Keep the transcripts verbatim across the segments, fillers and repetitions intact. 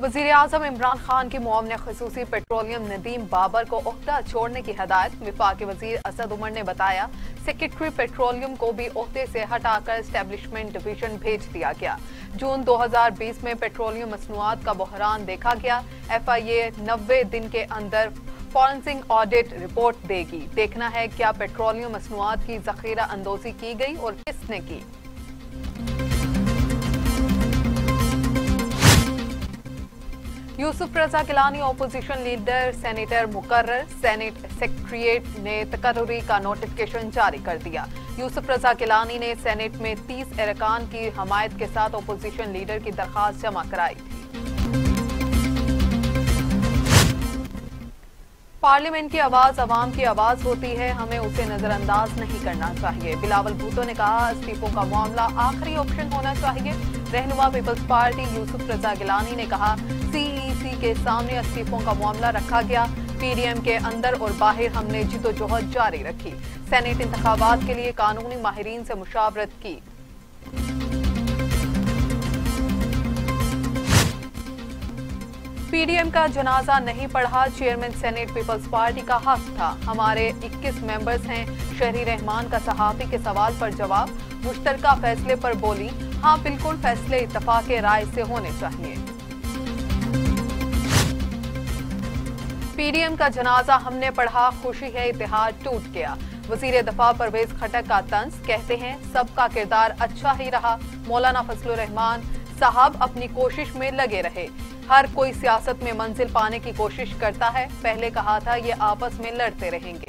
वज़ीर आज़म इमरान खान की मुआविन ख़ुसूसी पेट्रोलियम नदीम बाबर को ओहदा छोड़ने की हदायत। विफाकी वज़ीर असद उमर ने बताया, सेक्रेटरी पेट्रोलियम को भी ओहदे से हटाकर एस्टेब्लिशमेंट डिवीजन भेज दिया गया। जून दो हजार बीस में पेट्रोलियम मसनूआत का बहरान देखा गया। एफ आई ए नब्बे दिन के अंदर फॉरेंसिक ऑडिट रिपोर्ट देगी। देखना है क्या पेट्रोलियम मसनूआत की जखीरा अंदोजी की गई और किसने की। Yusuf Raza Gilani opposition leader senator मुकर्रर। सेनेट सेक्रेटरीट ने तकर्रुरी का नोटिफिकेशन जारी कर दिया। यूसुफ रजा गिलानी ने सेनेट में तीस अरकान की हमायत के साथ ओपोजिशन लीडर की दरखास्त जमा कराई थी। पार्लियामेंट की आवाज अवाम की आवाज होती है, हमें उसे नजरअंदाज नहीं करना चाहिए। बिलावल भुट्टो ने कहा, इस्तीफों का मामला आखिरी ऑप्शन होना चाहिए। रहनुमा पीपल्स पार्टी यूसुफ रजा गिलानी ने कहा, सी ई सी के सामने इस्तीफों का मामला रखा गया। पी डी एम के अंदर और बाहर हमने जिदोजहद जारी रखी। सेनेट इंतखाबात के लिए कानूनी माहिरीन से मुशावरत की। पीडीएम का जनाजा नहीं पढ़ा, चेयरमैन सेनेट पीपल्स पार्टी का हक था। हमारे इक्कीस मेंबर्स हैं। शहरी रहमान का सहाफी के सवाल पर जवाब। मुश्तरका फैसले पर बोली, हाँ बिल्कुल फैसले इत्तफाक राय से होने चाहिए। पीडीएम का जनाजा हमने पढ़ा, खुशी है इत्तेहाद टूट गया। वजीर दफा परवेज खटक का तंज, कहते हैं सबका किरदार अच्छा ही रहा। मौलाना फजलुर रहमान साहब अपनी कोशिश में लगे रहे। हर कोई सियासत में मंजिल पाने की कोशिश करता है। पहले कहा था ये आपस में लड़ते रहेंगे।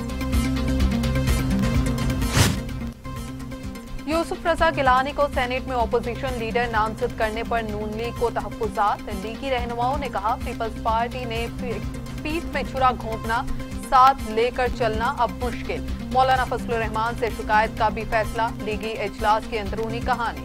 यूसुफ रजा गिलानी को सेनेट में ओपोजिशन लीडर नामजद करने पर नून लीग को तहफ्फुज़ात। लीगी रहनुमाओं ने कहा, पीपल्स पार्टी ने पीठ में छुरा घोंपना, साथ लेकर चलना अब मुश्किल। मौलाना फजलुर रहमान से शिकायत का भी फैसला। लीगी इजलास की अंदरूनी कहानी।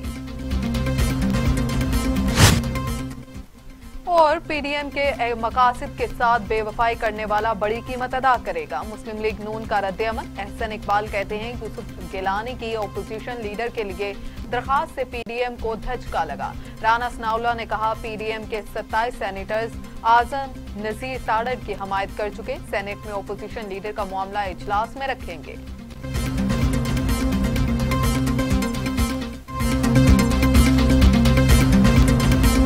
और पीडीएम के मकासद के साथ बेवफाई करने वाला बड़ी कीमत अदा करेगा। मुस्लिम लीग नून का रद्द-ए-अमल। एहसन इकबाल कहते हैं, यूसुफ गिलानी की ओपोजिशन लीडर के लिए दरखास्त से पीडीएम को धचका लगा। राना सनाउल्लाह ने कहा, पीडीएम के सत्ताईस सेनेटर्स आजम नजीर ताड़र की हमायत कर चुके। सेनेट में ओपोजिशन लीडर का मामला इजलास में रखेंगे।